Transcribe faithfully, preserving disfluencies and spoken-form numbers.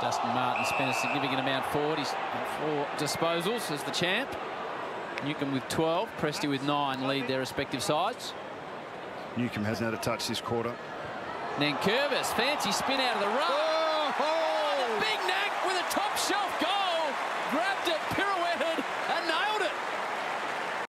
Dustin Martin spent a significant amount forward. He's four disposals as the champ. Newcombe with twelve, Presti with nine lead their respective sides. Newcombe hasn't had a touch this quarter. Nankervis, fancy spin out of the run. Oh, oh. Oh, the big